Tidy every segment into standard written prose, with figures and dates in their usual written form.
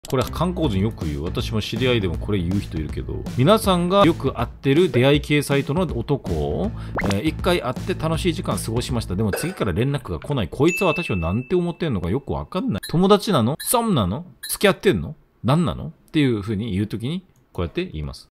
これ韓国人よく言う。私も知り合いでもこれ言う人いるけど、皆さんがよく会ってる出会い系サイトの男を、一回会って楽しい時間過ごしました。でも次から連絡が来ない。こいつは私をなんて思ってんのかよくわかんない。友達なの？썸なの？付き合ってんの？何なの？っていう風に言うときにこうやって言います。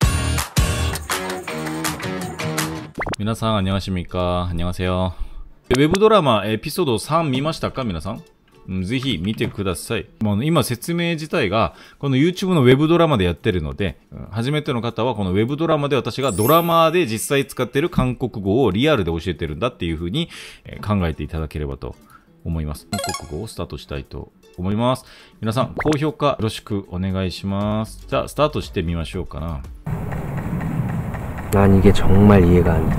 皆さん、안녕하십니까。안녕하세요。ウェブドラマエピソード3見ましたか皆さん？ぜひ見てください。今説明自体がこの YouTube のウェブドラマでやってるので、初めての方はこのウェブドラマで私がドラマで実際使ってる韓国語をリアルで教えてるんだっていう風に考えていただければと思います。韓国語をスタートしたいと思います。皆さん、高評価よろしくお願いします。じゃあ、スタートしてみましょうかな。 난 이게 정말 이해가 안 돼.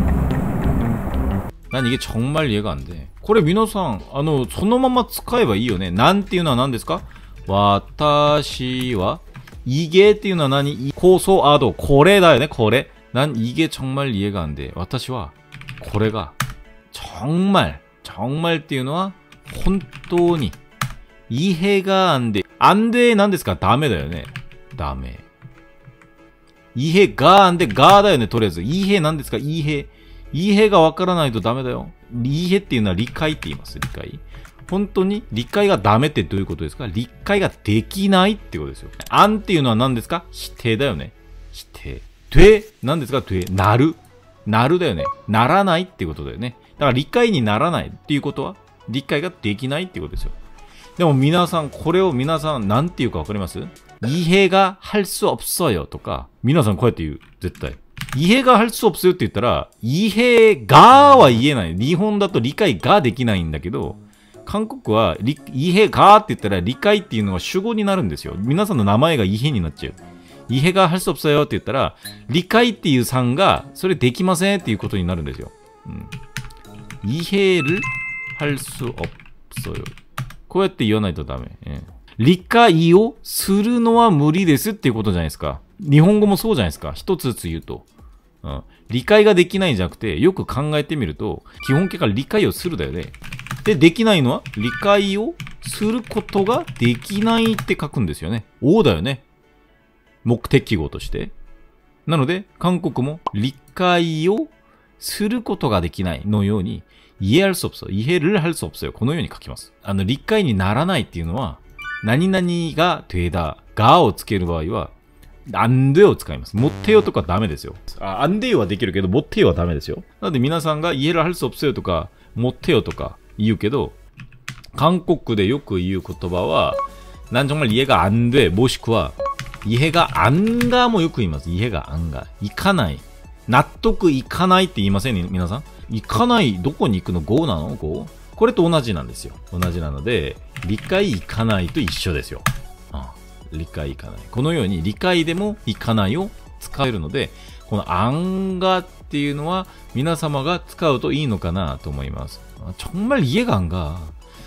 난 이게 정말 이해가 안 돼. これ皆さん、そのまま使えばいいよね。なんっていうのは何ですか？私は、이게っていうのは何？高層アド。これだよね、これ。난 이게 정말 이해가 안 돼. 私は、これが、정말っていうのは、本当に、이해가 안 돼. 안 돼、何ですか？ダメだよね。ダメ。이해가 안 돼。がだよね、とりあえず。이해何ですか？이해がわからないとダメだよ。이해っていうのは理解って言います。理解。本当に理解がダメってどういうことですか？理解ができないってことですよ。anっていうのは何ですか？否定だよね。否定。で、何ですか？で、なるだよね。ならないってことだよね。だから理解にならないっていうことは理解ができないってことですよ。でも皆さん、これを皆さん何て言うかわかります？이해가 할 수 없어요とか、皆さんこうやって言う。絶対。이해가 할 수 없어요って言ったら、이해가は言えない。日本だと理解ができないんだけど、韓国は이해가って言ったら理解っていうのは主語になるんですよ。皆さんの名前が이해になっちゃう。이해가 할 수 없어요って言ったら、理解っていうさんが、それできませんっていうことになるんですよ。이해를 할 수 없어요。こうやって言わないとダメ。理解をするのは無理ですっていうことじゃないですか。日本語もそうじゃないですか。一つずつ言うと。理解ができないんじゃなくて、よく考えてみると、基本形から理解をするだよね。で、できないのは、理解をすることができないって書くんですよね。おだよね。目的語として。なので、韓国も理解をすることができないのように、이해할 수 없어。이해를 할 수 없어요。このように書きます。理解にならないっていうのは、何々が되다、がをつける場合は、안 돼を使います。못해요とかダメですよ。안 돼요はできるけど、못해요はダメですよ。なので皆さんが이해를 할 수 없어요とか、못해요とか言うけど、韓国でよく言う言葉は、난 정말 이해가 안 돼、もしくは、이해가 안 가もよく言います。이해가 안 가。いかない。納得いかないって言いませんね、皆さん。いかない、どこに行くの？ go なの？ go？ これと同じなんですよ。同じなので、理解いかないと一緒ですよ。理解いかない。このように理解でもいかないを使えるので、この안 가っていうのは皆様が使うといいのかなと思います。정말 이해가 안 가。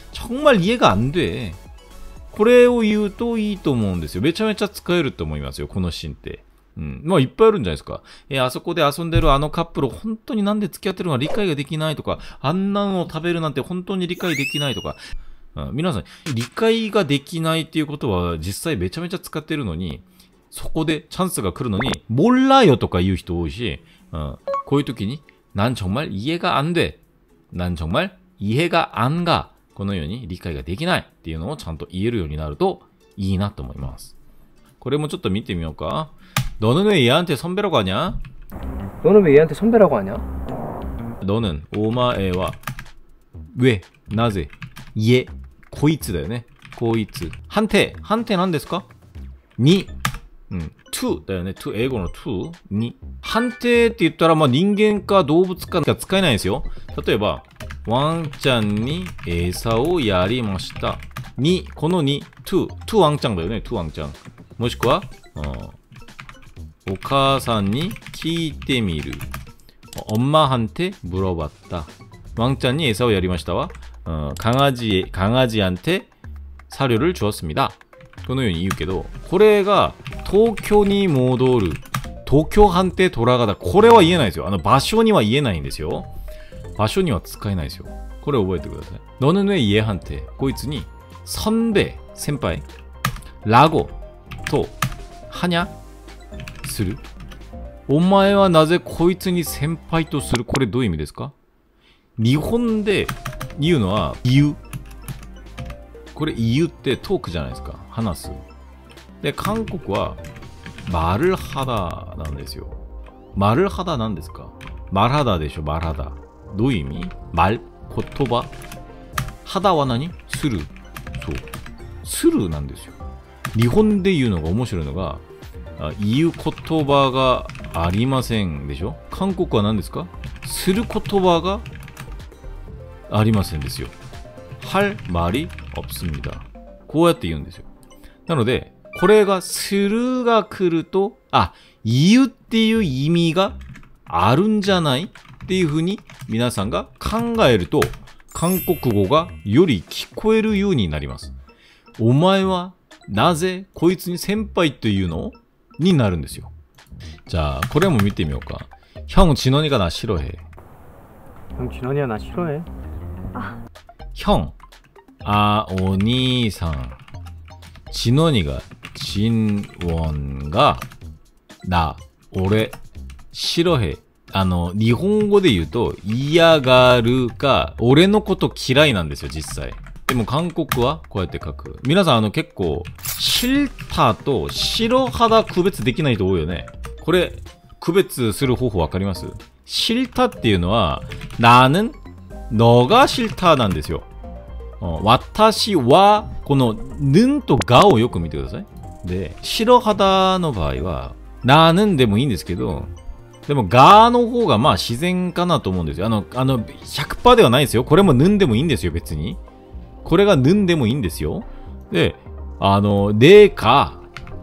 정말 이해가 안 돼。 これを言うといいと思うんですよ。めちゃめちゃ使えると思いますよ、このシーンって。まあいっぱいあるんじゃないですか。あそこで遊んでるあのカップル、本当になんで付き合ってるのか理解ができないとか、あんなのを食べるなんて本当に理解できないとか、皆さん、理解ができないっていうことは実際めちゃめちゃ使ってるのに、そこでチャンスが来るのに、몰라요とか言う人多いし、こういう時に、난 정말 이해가 안 돼。 난 정말 이해가 안 가。 このように理解ができないっていうのをちゃんと言えるようになるといいなと思います。これもちょっと見てみようか。너는 왜 얘한테 선배라고 하냐? 너는 왜 얘한테 선배라고 하냐? 너는 오마에와 왜 나제 얘こいつだよね。こいつ。한테何ですか？に。to だよね。to 英語の to に。한테って言ったらまあ人間か動物か使えないですよ。例えば、ワンちゃんに餌をやりました。に、このに、to ワンちゃんだよね。to ワンちゃん。もしくは、お母さんに聞いてみる。엄마한테 물어봤다。ワンちゃんに餌をやりましたわ。강아지한테 사료를 주었습니다。このように言うけど、これが東京に戻る。東京한테 돌아가다。これは言えないですよ。場所には言えないんですよ。場所には使えないですよ。これ覚えてください。너는 왜 얘한테こいつに선배先輩ラゴとはにゃする。お前はなぜこいつに先輩とする。これどういう意味ですか？日本で言うのは言う。これ言うってトークじゃないですか。話す。で、韓国は말을 하다なんですよ。말을 하다なんですか？말하다でしょ、말하다。どういう意味？말、言葉。하다は何？する。そう。するなんですよ。日本で言うのが面白いのが、言う言葉がありませんでしょ。韓国は何ですか？する言葉がありませんですよ。할 말이 없습니다。こうやって言うんですよ。なので、これがするが来ると、言うっていう意味があるんじゃないっていうふうに皆さんが考えると、韓国語がより聞こえるようになります。お前はなぜこいつに先輩というのになるんですよ。じゃあ、これも見てみようか。형、진원이가 나 싫어해。 형 진원이야 나 싫어해. 형,お兄さん。진원이가 진원가 나俺싫어해。日本語で言うと嫌がるか俺のこと嫌いなんですよ、実際。でも韓国はこうやって書く。皆さん結構싫다と싫어하다区別できない人多いよね。これ区別する方法わかります？싫다っていうのは나는 너가 싫다なんですよ。私はこの는とがをよく見てください。で、싫어하다の場合は나는でもいいんですけど、でもがの方がまあ自然かなと思うんですよ。100% ではないですよ。これも는でもいいんですよ、別に。これが는でもいいんですよ。で、내가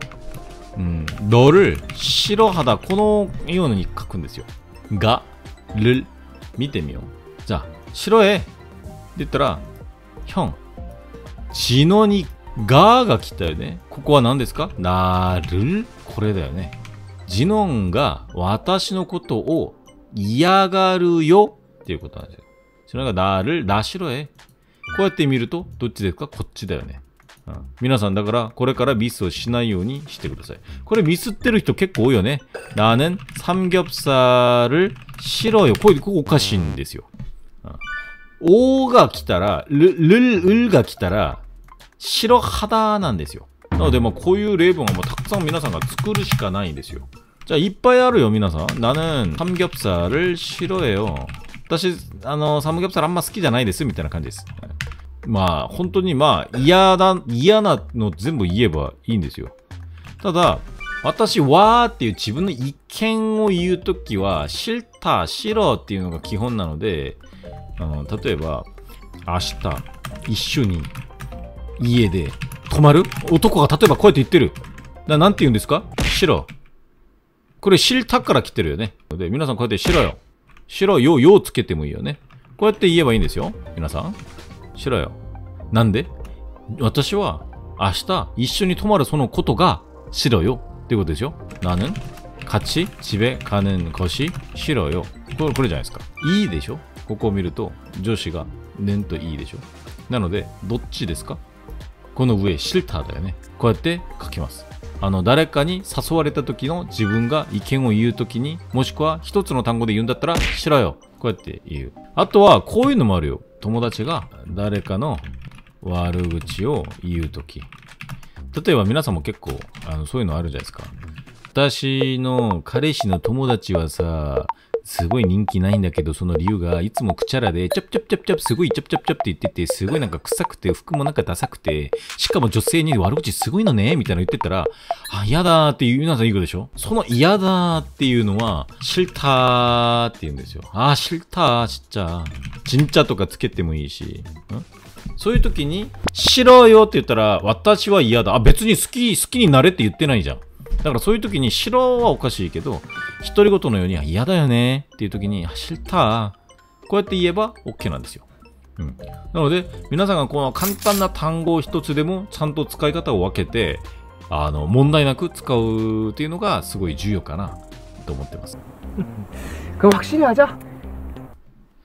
너를 싫어하다 このように書くんですよ。が、를見てみよう。じゃあ、싫어해って言ったら、형、진원이が来たよね。ここは何ですか？나를これだよね。ジノンが私のことを嫌がるよっていうことなんですよ。それが나를 나 싫어해。こうやって見るとどっちですか？こっちだよね。皆さんだからこれからミスをしないようにしてください。これミスってる人結構多いよね。나는 삼겹살을 싫어요。ここおかしいんですよ。おが来たら、るが来たら、싫어하다なんですよ。なので、こういう例文はたくさん皆さんが作るしかないんですよ。じゃあ、いっぱいあるよ、皆さん。나는 삼겹살을 싫어해요。私、삼겹살あんま好きじゃないです、みたいな感じです。本当に嫌なの全部言えばいいんですよ。ただ、私はっていう自分の意見を言うときは、싫다、싫어っていうのが基本なので、例えば、明日、一緒に家で泊まる男が例えばこうやって言ってる。なんて言うんですか？싫어。これ싫다から来てるよね。で、皆さんこうやって싫어요。싫어요、よをつけてもいいよね。こうやって言えばいいんですよ。皆さん。싫어요。なんで？私は明日一緒に泊まるそのことが싫어요。っていうことですよ。나는 같이 집에 가는 것이 싫어요。これじゃないですか。いいでしょ？ここを見ると助詞が는といいでしょ。なのでどっちですか？この上싫다だよね。こうやって書きます。誰かに誘われた時の自分が意見を言う時に、もしくは一つの単語で言うんだったら싫어요。こうやって言う。あとはこういうのもあるよ。友達が誰かの悪口を言う時。例えば皆さんも結構そういうのあるじゃないですか。私の彼氏の友達はさ、すごい人気ないんだけど、その理由がいつもくちゃらで、チャプチャプチャプチャプ、すごいチャプチャプチャプって言ってて、すごいなんか臭くて、服もなんかダサくて、しかも女性に悪口すごいのね、みたいな言ってたら、嫌だーっていう皆さん言うでしょ？その嫌だーっていうのは、싫다ーって言うんですよ。싫다、진짜とかつけてもいいし、そういう時に、싫어요って言ったら、私は嫌だ。別に好きになれって言ってないじゃん。だからそういう時に싫어はおかしいけど、独り言のように嫌だよねっていう時に싫다こうやって言えば OK なんですよ。なので皆さんがこの簡単な単語一つでもちゃんと使い方を分けて問題なく使うっていうのがすごい重要かなと思ってます。 그럼 확실히 하자.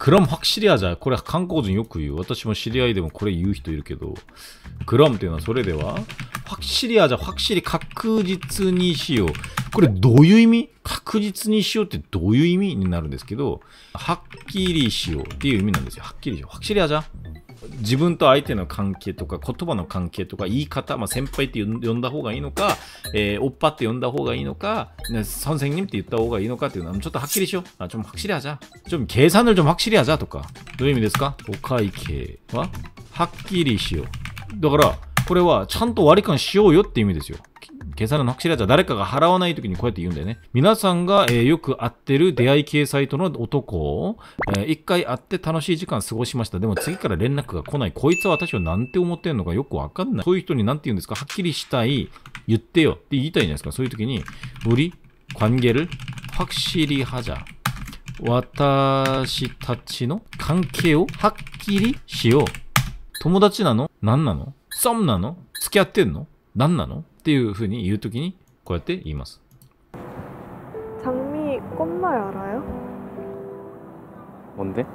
그럼 확실히 하자.これ韓国人よく言う。私も知り合いでもこれ言う人いるけど、그럼っていうのはそれでは、확실히 하자。확실히確実にしよう。これどういう意味？確実にしようってどういう意味になるんですけど、はっきりしようっていう意味なんですよ。はっきりしよう。확실히 하자。自分と相手の関係とか言葉の関係とか言い方、まあ、先輩って呼んだ方がいいのか、おっぱって呼んだ方がいいのか、선생님って言った方がいいのかっていうのはちょっとはっきりしよう。좀 확실히 하자。좀 계산을 좀 확실히 하자とか。どういう意味ですか？お会計ははっきりしよう。だからこれはちゃんと割り勘しようよって意味ですよ。計算の확실히 하자。誰かが払わないときにこうやって言うんだよね。皆さんが、よく会ってる出会い系サイトの男を、一回会って楽しい時間過ごしました。でも次から連絡が来ない。こいつは私をなんて思ってんのかよくわかんない。そういう人になんて言うんですか？はっきりしたい。言ってよって言いたいじゃないですか。そういう時に、우리 관계를 확실히 하자。私たちの関係をはっきりしよう。友達なの？何なの？썸なの？付き合ってんの？何なの？っていう風に言うときにこうやって言います。 장미 꽃말 알아요? 뭔데?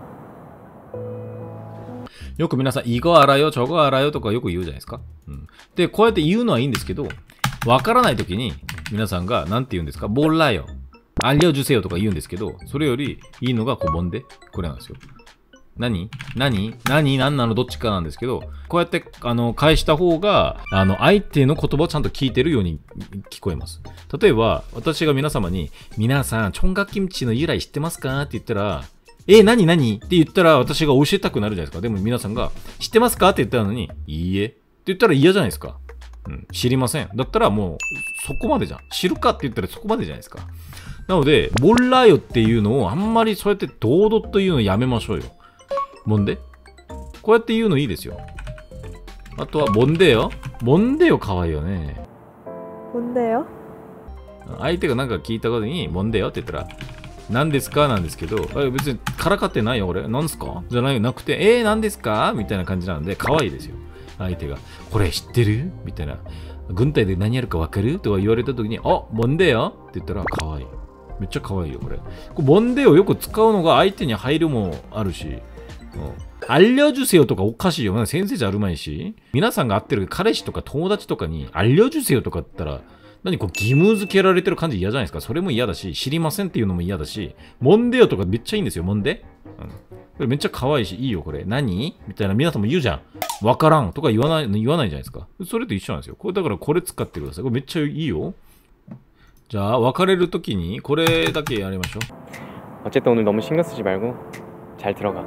よく皆さん이거 알아요? 저거 알아요? とかよく言うじゃないですか。で、こうやって言うのはいいんですけど、わからないときに皆さんが何て言うんですか？몰라요。알려주세요とか言うんですけど、それよりいいのが뭔데？これなんですよ。何なのどっちかなんですけど、こうやって返した方が相手の言葉をちゃんと聞いてるように聞こえます。例えば私が皆様に皆さん총각김치の由来知ってますかって言ったら、何って言ったら私が教えたくなるじゃないですか。でも皆さんが知ってますかって言ったのに、いいえって言ったら嫌じゃないですか。知りません。だったらもうそこまでじゃん。知るかって言ったらそこまでじゃないですか。なので몰라요っていうのをあんまりそうやって堂々と言うのやめましょうよ。뭔데？こうやって言うのいいですよ。あとは뭔데요？뭔데요かわいいよね。 뭔데요? 相手がなんか聞いたことに뭔데요って言ったら何ですかなんですけど、別にからかってないよ俺。何すかじゃなくて、何ですかみたいな感じなんで可愛いですよ。相手がこれ知ってるみたいな。軍隊で何やるかわかるとか言われた時に、뭔데요って言ったら可愛い。めっちゃ可愛いよこれ。뭔데요よく使うのが相手に配慮もあるし。알려주세요とかおかしいよ。先生じゃあるまいし。皆さんが会ってる彼氏とか友達とかに알려주세요とかって言ったら、何こう義務付けられてる感じ嫌じゃないですか。それも嫌だし、知りませんっていうのも嫌だし、뭔데요とかめっちゃいいんですよ。뭔데？これめっちゃ可愛いし、いいよこれ。何？みたいな皆さんも言うじゃん。わからんとか言わないじゃないですか。それと一緒なんですよ。これだからこれ使ってください。これめっちゃいいよ。じゃあ別れるときにこれだけやりましょう。 어쨌든 오늘 너무 신경 쓰지 말고 잘 들어가.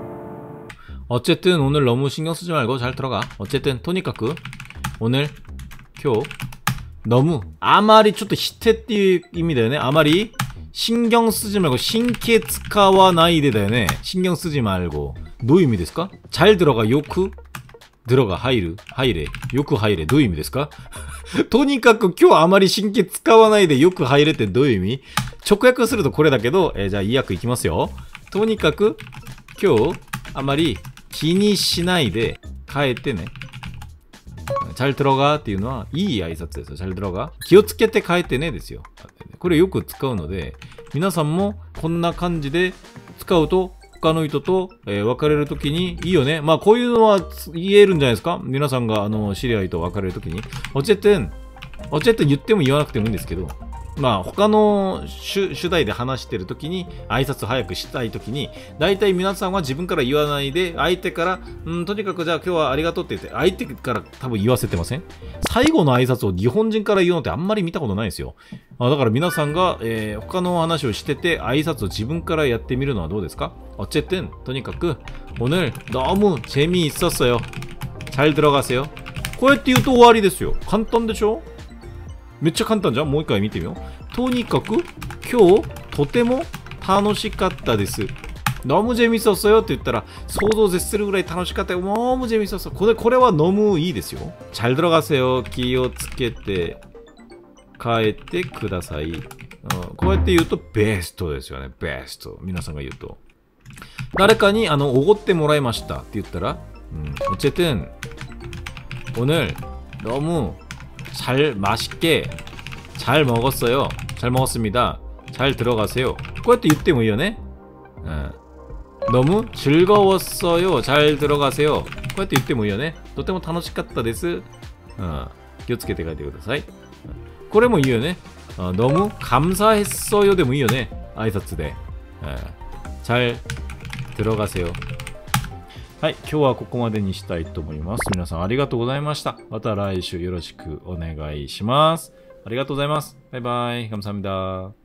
어쨌든 오늘 너무 신경 쓰지 말고 잘 들어가. 어쨌든 토니카쿠 오늘 교 너무 아마리 ちょっと否定っていう意味だよね。あまり 신경 쓰지 말고 신께使わないでだよね。신경 쓰지 말고 どういう意味ですか？잘 들어가 요크 들어가 하이르 하이레 요크 하이레 どういう意味ですか？とにかく今日あまり神経使わないでよく入れってどういう意味？直訳するとこれだけど、じゃあ意訳いきますよ。とにかく今日あまり気にしないで帰ってね。잘 들어가っていうのはいい挨拶ですよ。잘 들어가。気をつけて帰ってねですよ。これよく使うので、皆さんもこんな感じで使うと他の人と、別れるときにいいよね。まあこういうのは言えるんじゃないですか。皆さんが知り合いと別れるときに。어쨌든言っても言わなくてもいいんですけど、まあ他の主題で話してるときに挨拶早くしたいときに、だいたい皆さんは自分から言わないで相手からとにかくじゃあ今日はありがとうって言って相手から多分言わせてません？最後の挨拶を日本人から言うのってあんまり見たことないですよ。だから皆さんが、他の話をしてて挨拶を自分からやってみるのはどうですか？어쨌든とにかく오늘 너무 재미있었어요. 잘 들어가세요. こうやって言うと終わりですよ。簡単でしょ？めっちゃ簡単じゃん。もう一回見てみよう。とにかく今日とても楽しかったです。너무 재밌었어요って言ったら想像を絶するぐらい楽しかったよ。너무 재밌었어。これは飲むいいですよ。잘 들어가세요。気をつけて帰ってください。こうやって言うとベストですよね。ベスト。皆さんが言うと。誰かにおごってもらいましたって言ったら어쨌든 오늘 너무 잘 맛있게 잘 먹었어요. 잘 먹었습니다. 잘 들어가세요. こうやって言ってもいいよね。 너무 즐거웠어요. 잘 들어가세요. こうやって言ってもいいよね。とても楽しかったです。気をつけて書いてください。これもいいよね。너무 감사했어요 でもいいよね。挨拶で。잘 들어가세요。はい、今日はここまでにしたいと思います。皆さんありがとうございました。また来週よろしくお願いします。ありがとうございます。バイバイ。감사합니다。